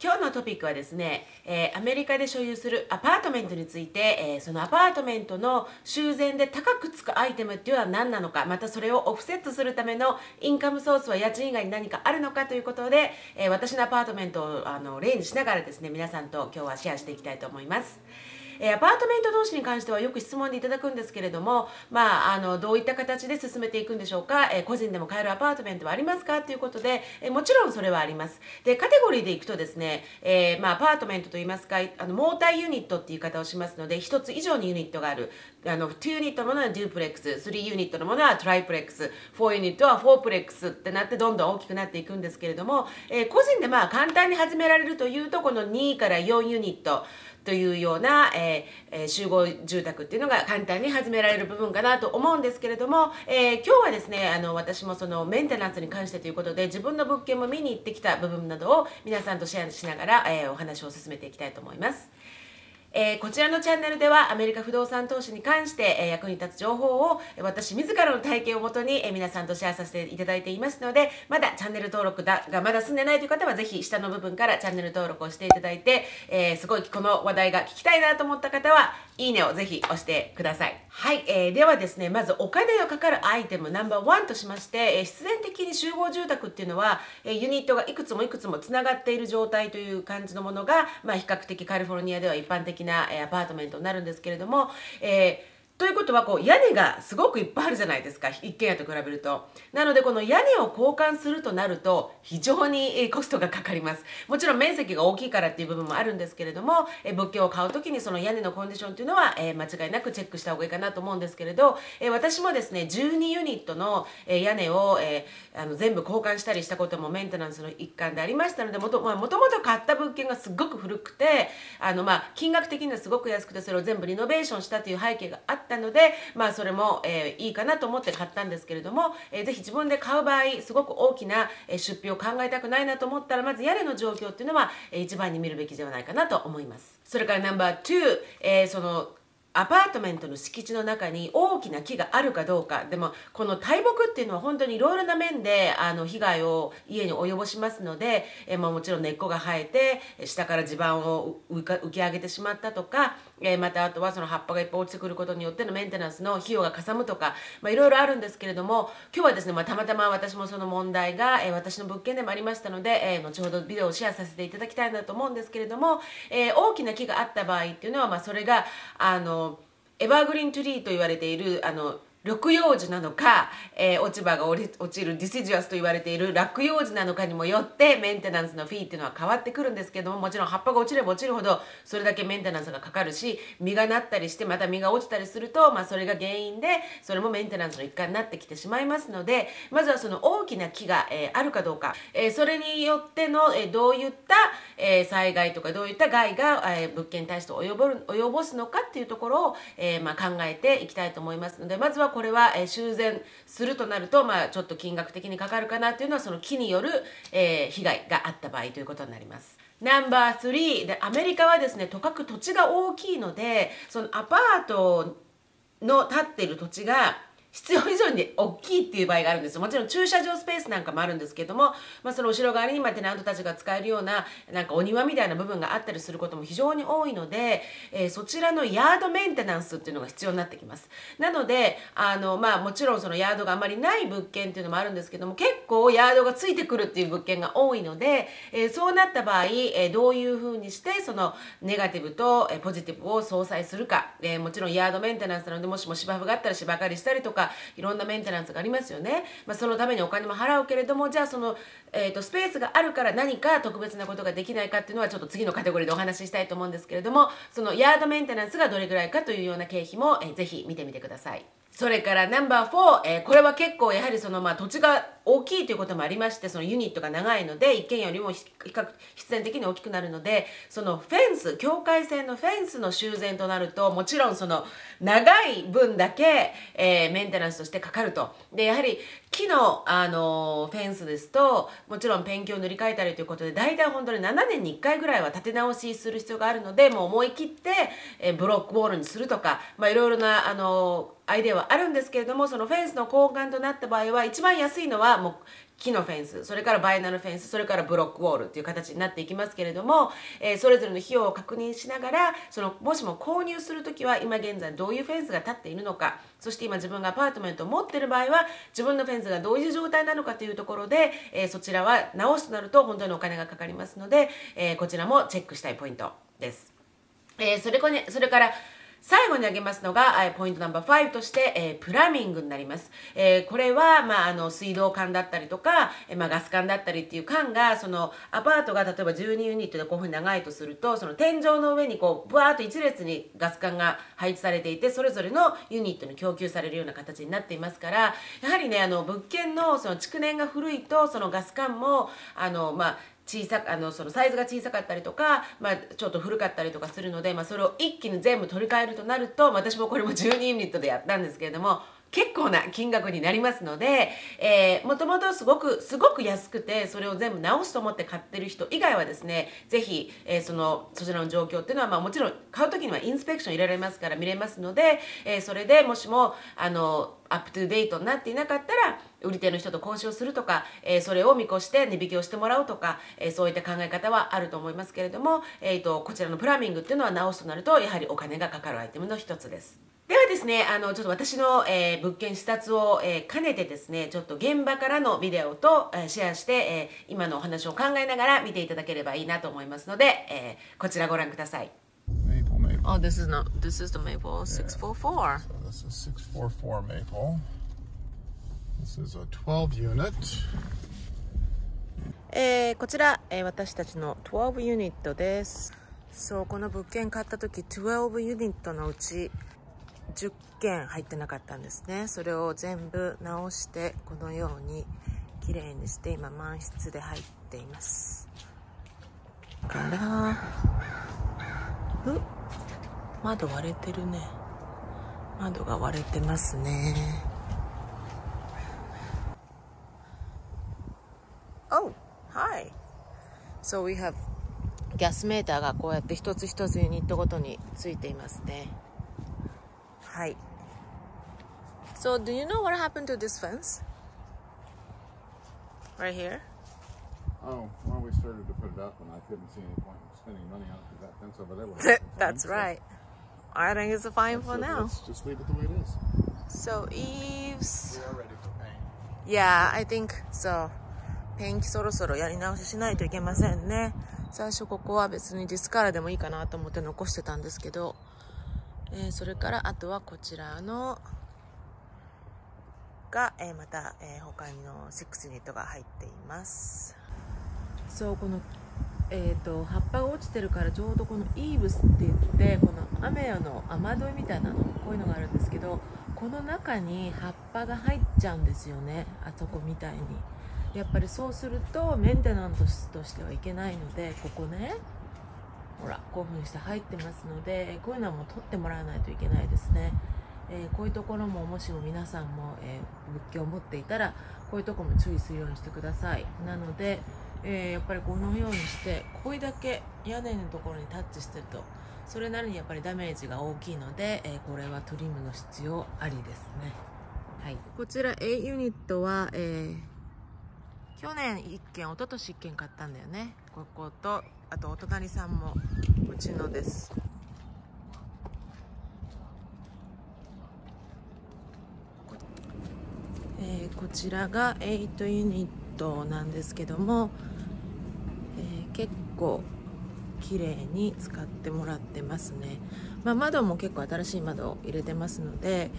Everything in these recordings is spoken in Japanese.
今日のトピックはですね、アメリカで所有するアパートメントについて、そのアパートメントの修繕で高くつくアイテムっていうのは何なのか、またそれをオフセットするためのインカムソースは家賃以外に何かあるのかということで、私のアパートメントを例にしながらですね、皆さんと今日はシェアしていきたいと思います。アパートメント同士に関してはよく質問でいただくんですけれども、どういった形で進めていくんでしょうか、個人でも買えるアパートメントはありますかということで、もちろんそれはあります。で、カテゴリーでいくとですね、アパートメントといいますか、モーターユニットっていう言い方をしますので、1つ以上にユニットがある。2ユニットのものはデュープレックス、3ユニットのものはトライプレックス、4ユニットは4プレックスってなってどんどん大きくなっていくんですけれども、個人で簡単に始められるというと、この2から4ユニットというような、集合住宅っていうのが簡単に始められる部分かなと思うんですけれども、今日はですね、私もそのメンテナンスに関してということで、自分の物件も見に行ってきた部分などを皆さんとシェアしながら、お話を進めていきたいと思います。こちらのチャンネルではアメリカ不動産投資に関して、役に立つ情報を私自らの体験をもとに、皆さんとシェアさせていただいていますので、まだチャンネル登録がまだ済んでないという方はぜひ下の部分からチャンネル登録をしていただいて、すごいこの話題が聞きたいなと思った方はいいねをぜひ押してください。はい、ではですね、まずお金のかかるアイテムナンバー1としまして、必然的に集合住宅っていうのは、ユニットがいくつもいくつもつながっている状態という感じのものが、比較的カリフォルニアでは一般的なアパートメントになるんですけれども、ということは屋根がすごくいっぱいあるじゃないですか、一軒家と比べると。なのでこの屋根を交換するとなると非常にコストがかかります。もちろん面積が大きいからっていう部分もあるんですけれども、物件を買う時にその屋根のコンディションっていうのは、間違いなくチェックした方がいいかなと思うんですけれど、私もですね12ユニットの屋根を全部交換したりしたこともメンテナンスの一環でありましたので、もともと買った物件がすごく古くて金額的にはすごく安くて、それを全部リノベーションしたという背景があったので、それも、いいかなと思って買ったんですけれども、ぜひ自分で買う場合すごく大きな出費を考えたくないなと思ったら、まず屋根の状況っていうのは一番に見るべきではないかなと思います。それからナンバー2、そのアパートメントの敷地の中に大きな木があるかどうか。でもこの大木っていうのは本当にいろいろな面で被害を家に及ぼしますので、もちろん根っこが生えて下から地盤を浮き上げてしまったとか、またあとはその葉っぱがいっぱい落ちてくることによってのメンテナンスの費用がかさむとか、いろいろあるんですけれども、今日はですね、たまたま私もその問題が、私の物件でもありましたので、後ほどビデオをシェアさせていただきたいなと思うんですけれども、大きな木があった場合っていうのは、それがエバーグリーントゥリーと言われている緑葉樹なのか、落ち葉が落ちるディシジュアスと言われている落葉樹なのかにもよってメンテナンスのフィーっていうのは変わってくるんですけども、もちろん葉っぱが落ちれば落ちるほどそれだけメンテナンスがかかるし、実がなったりしてまた実が落ちたりすると、それが原因でそれもメンテナンスの一環になってきてしまいますので、まずはその大きな木が、あるかどうか、それによっての、どういった、災害とかどういった害が、物件に対して及ぼすのかっていうところを、考えていきたいと思いますので、まずはこれは修繕するとなると、ちょっと金額的にかかるかなというのは、その木による被害があった場合ということになります。ナンバー3で、アメリカはですね、とかく土地が大きいので、そのアパートの建っている土地が必要以上に大きいっていう場合があるんですよ。もちろん駐車場スペースなんかもあるんですけども、その後ろ側にテナントたちが使えるようなお庭みたいな部分があったりすることも非常に多いので、そちらのヤードメンテナンスっていうのが必要になってきます。なのでもちろんそのヤードがあまりない物件っていうのもあるんですけども、結構ヤードがついてくるっていう物件が多いので、そうなった場合、どういうふうにしてそのネガティブとポジティブを相殺するか、もちろんヤードメンテナンスなので、もしも芝生があったら芝刈りしたりとか、いろんなメンテナンスがありますよね。そのためにお金も払うけれども、じゃあその、スペースがあるから何か特別なことができないかっていうのはちょっと次のカテゴリーでお話ししたいと思うんですけれども、そのヤードメンテナンスがどれぐらいかというような経費も、ぜひ見てみてください。それからナンバー4、これは結構やはりその土地が大きいということもありまして、そのユニットが長いので一軒家よりも必然的に大きくなるので、そのフェンス、境界線のフェンスの修繕となると、もちろんその長い分だけ、メンテナンスとしてかかると。でやはり木の、フェンスですと、もちろんペンキを塗り替えたりということで、大体本当に7年に1回ぐらいは立て直しする必要があるので、もう思い切って、ブロックウォールにするとか、いろいろなアイデアはあるんですけれども、そのフェンスの交換となった場合は一番安いのはもう木のフェンス、それからバイナルフェンス、それからブロックウォールっていう形になっていきますけれども、それぞれの費用を確認しながら、もしも購入するときは今現在どういうフェンスが立っているのか、そして今自分がアパートメントを持っている場合は自分のフェンスがどういう状態なのかというところで、そちらは直すとなると本当にお金がかかりますので、こちらもチェックしたいポイントです。それから最後に挙げますのが、ポイントナンバー5として、プラミングになります。これは、水道管だったりとか、ガス管だったりっていう管が、アパートが例えば12ユニットでこういうふうに長いとすると、その天井の上にこう、ブワーッと一列にガス管が配置されていて、それぞれのユニットに供給されるような形になっていますから、やはりね、物件のその築年が古いと、そのガス管も、そのサイズが小さかったりとか、ちょっと古かったりとかするので、それを一気に全部取り替えるとなると、私もこれも12ユニットでやったんですけれども、結構な金額になりますので、もともとすごく安くて、それを全部直すと思って買ってる人以外はですね、ぜひ、そちらの状況っていうのは、もちろん買う時にはインスペクション入れられますから見れますので、それでもしもアップトゥデートになっていなかったら売り手の人と交渉するとか、それを見越して値引きをしてもらうとか、そういった考え方はあると思いますけれども、こちらのプラミングっていうのは直すとなるとやはりお金がかかるアイテムの一つです。ではですね、ちょっと私の、物件視察を、兼ねてですね、ちょっと現場からのビデオと、シェアして、今のお話を考えながら見ていただければいいなと思いますので、こちらご覧ください。 Oh, this is the Maple 644. So this is 644 Maple. This is a 12 unit. こちら、私たちの12ユニットです。そう、この物件買った時12ユニットのうち10件入ってなかったんですね。それを全部直してこのように綺麗にして今満室で入っています。窓割れてるね。窓が割れてますね。Oh, hi. So we have ギャスメーターがこうやって一つ一つユニットごとについていますね。はい。So do you know what happened to this fence? Right here? Oh, well, we started to put it up, and I couldn't see any point in spending money on it because that fence over there was. That's right. I think it's fine for now. Let's just leave it the way it is. So eaves. We are ready for paint. Yeah, I think so. ペンキそろそろやり直ししないといけませんね。最初ここは別にディスカーラでもいいかなと思って残してたんですけど、それからあとはこちらのが、また、他の6ユニットが入っています。そう、この葉っぱが落ちてるからちょうどこのイーブスって言ってこの雨の雨どいみたいなのこういうのがあるんですけど、この中に葉っぱが入っちゃうんですよね、あそこみたいに。やっぱりそうするとメンテナンスとしてはいけないので、ここね、ほらこういう風にして入ってますので、こういうのはもう取ってもらわないといけないですね。こういうところももしも皆さんも、物件を持っていたらこういうところも注意するようにしてください。なので、やっぱりこのようにしてこれだけ屋根のところにタッチしてるとそれなりにやっぱりダメージが大きいので、これはトリムの必要ありですね。はい、こちら A ユニットは、去年1件、一昨年1件買ったんだよね。こことあとお隣さんもうちのです。こちらが8ユニットなんですけども、結構綺麗に使ってもらってますね。窓も結構新しい窓を入れてますので、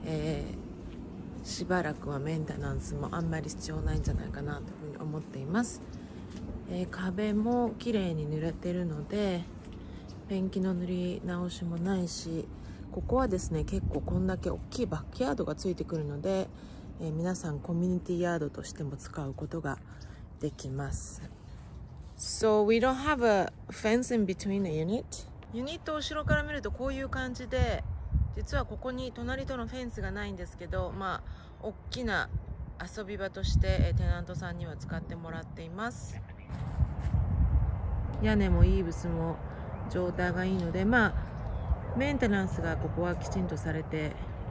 しばらくはメンテナンスもあんまり必要ないんじゃないかなというふうに思っています。壁も綺麗に濡れてるのでペンキの塗り直しもないし、ここはですね結構こんだけ大きいバックヤードがついてくるので、皆さんコミュニティヤードとしても使うことができます。So we don't have a fence in between the unit. ユニットを後ろから見るとこういう感じで、実はここに隣とのフェンスがないんですけど、大きな遊び場としてテナントさんには使ってもらっています。屋根もイーブスも状態がいいので、メンテナンスがここはきちんとされて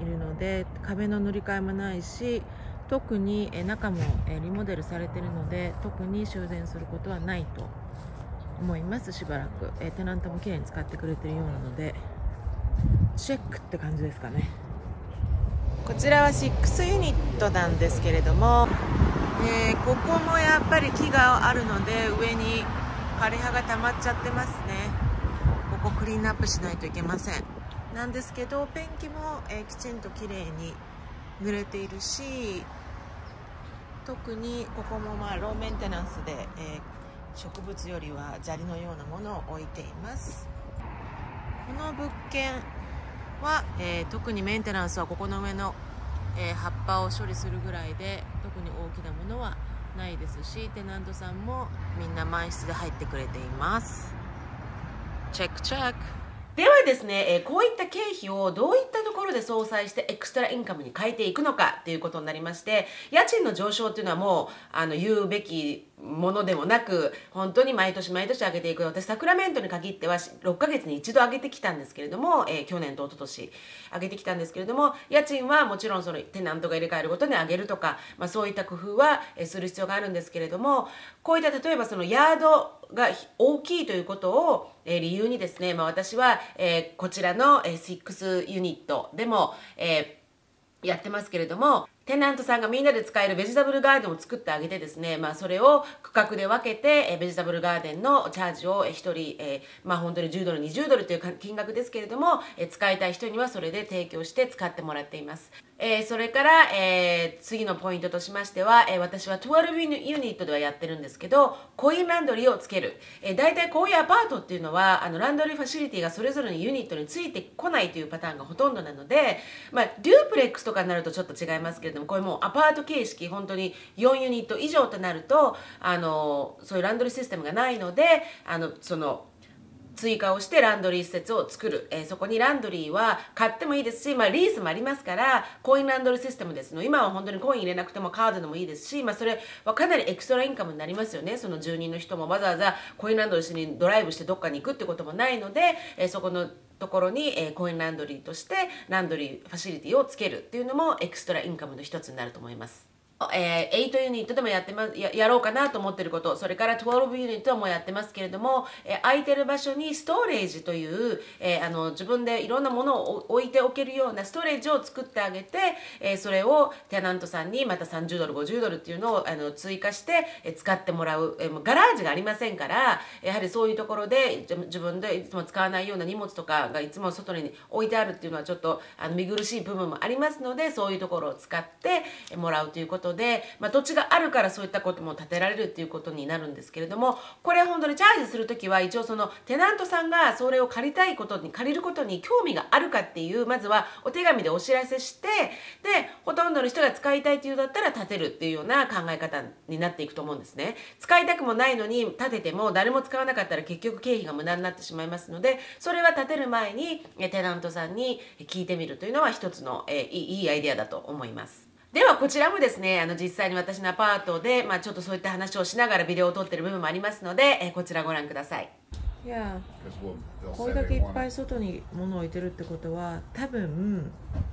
いるので、壁の塗り替えもないし、特に中もリモデルされているので、特に修繕することはないと思います。しばらくテナントもきれいに使ってくれているようなので、チェックって感じですかね。こちらは6ユニットなんですけれども、ここもやっぱり木があるので上に枯れ葉が溜まっちゃってますね。ここクリーンアップしないといけません。なんですけど、ペンキも、きちんときれいに濡れているし、特にここもローメンテナンスで、植物よりは砂利のようなものを置いています。この物件は、特にメンテナンスはここの上の、葉っぱを処理するぐらいで、特に大きなものはないですし、テナントさんもみんな満室で入ってくれています。チェックチェック。 ではですね、こういった経費をどういったところで相殺してエクストラインカムに変えていくのかということになりまして、家賃の上昇っていうのはもう言うべきものでもなく、本当に毎年毎年上げていく。私サクラメントに限っては6ヶ月に一度上げてきたんですけれども、去年と一昨年上げてきたんですけれども、家賃はもちろんそのテナントが入れ替えるごとに上げるとか、そういった工夫はする必要があるんですけれども、こういった例えばそのヤードが大きいということを理由にですね、私はこちらの6ユニットでもやってますけれども、テナントさんがみんなで使えるベジタブルガーデンを作ってあげてですね、それを区画で分けてベジタブルガーデンのチャージを1人、本当に$10、$20という金額ですけれども、使いたい人にはそれで提供して使ってもらっています。それから、次のポイントとしましては、私は12ユニットではやってるんですけど、コインランドリーをつける。大体こういうアパートっていうのはランドリーファシリティがそれぞれのユニットについてこないというパターンがほとんどなので、デュープレックスとかになるとちょっと違いますけれども、これもうアパート形式、本当に4ユニット以上となるとそういうランドリーシステムがないので、その追加をしてランドリー施設を作る、そこにランドリーは買ってもいいですし、リースもありますから、コインランドリーシステムですの。今は本当にコイン入れなくてもカードでもいいですし、それはかなりエクストラインカムになりますよね。その住人の人もわざわざコインランドリーにドライブしてどっかに行くってこともないので、そこのところにコインランドリーとしてランドリーファシリティをつけるっていうのもエクストラインカムの一つになると思います。8ユニットでもやろうかなと思っていること、それから12ユニットもやってますけれども、空いてる場所にストレージという、自分でいろんなものを置いておけるようなストレージを作ってあげて、それをテナントさんにまた$30、$50っていうのを追加して使ってもらう。ガラージがありませんから、やはりそういうところで自分でいつも使わないような荷物とかがいつも外に置いてあるっていうのはちょっと見苦しい部分もありますので、そういうところを使ってもらうということで、土地があるからそういったことも建てられるっていうことになるんですけれども、これ本当にチャージするときは一応そのテナントさんがそれを借りることに興味があるかっていう、まずはお手紙でお知らせして、でほとんどの人が使いたいっていうだったら建てるっていうような考え方になっていくと思うんですね。使いたくもないのに建てても誰も使わなかったら結局経費が無駄になってしまいますので、それは建てる前にテナントさんに聞いてみるというのは一つのいいアイデアだと思います。ではこちらもですね、実際に私のアパートで、ちょっとそういった話をしながらビデオを撮ってる部分もありますので、こちらご覧ください。 いや、これだけいっぱい外に物を置いてるってことは、多分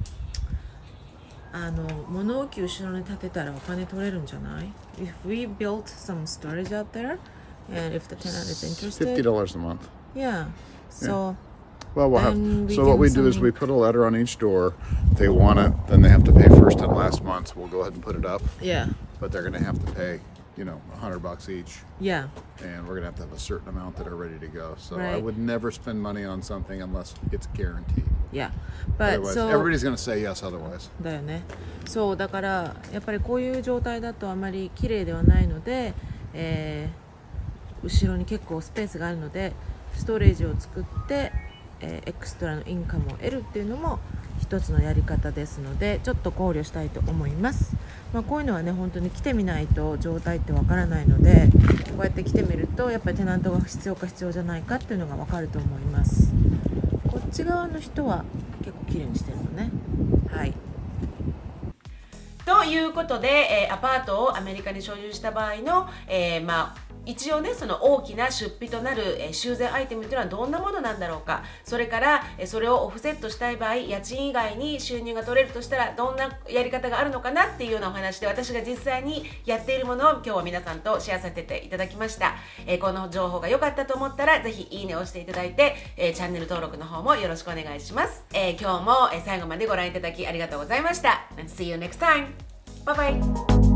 物置後ろに建てたらお金取れるんじゃない？ If we built some storage out there and if the tenant is interested, $50 a month. Yeah, so Well, so what we do is we put a letter on each door. If they want it, then they have to pay first and last month. We'll go ahead and put it up. Yeah. But they're going to have to pay, $100 each. Yeah. And we're going to have a certain amount that are ready to go. So Right. I would never spend money on something unless it's guaranteed. Yeah. But Otherwise, so everybody's going to say yes otherwise. だよね。そうだからやっぱりこういう状態だとあまり綺麗ではないので、後ろに結構スペースがあるのでストレージを作って、エクストラのインカムを得るっていうのも一つのやり方ですので、ちょっと考慮したいと思います。こういうのはね、本当に来てみないと状態ってわからないので、こうやって来てみるとやっぱりテナントが必要か必要じゃないかっていうのがわかると思います。こっち側の人は結構綺麗にしてるのね。はい。 ということで、アパートをアメリカに所有した場合の、 一応ねその大きな出費となる修繕アイテムっていうのはどんなものなんだろうか、それからそれをオフセットしたい場合、家賃以外に収入が取れるとしたらどんなやり方があるのかなっていうようなお話で、私が実際にやっているものを今日は皆さんとシェアさせていただきました。この情報が良かったと思ったらぜひいいねを押していただいて、チャンネル登録の方もよろしくお願いします。今日も最後までご覧いただきありがとうございました。See you next time. Bye bye.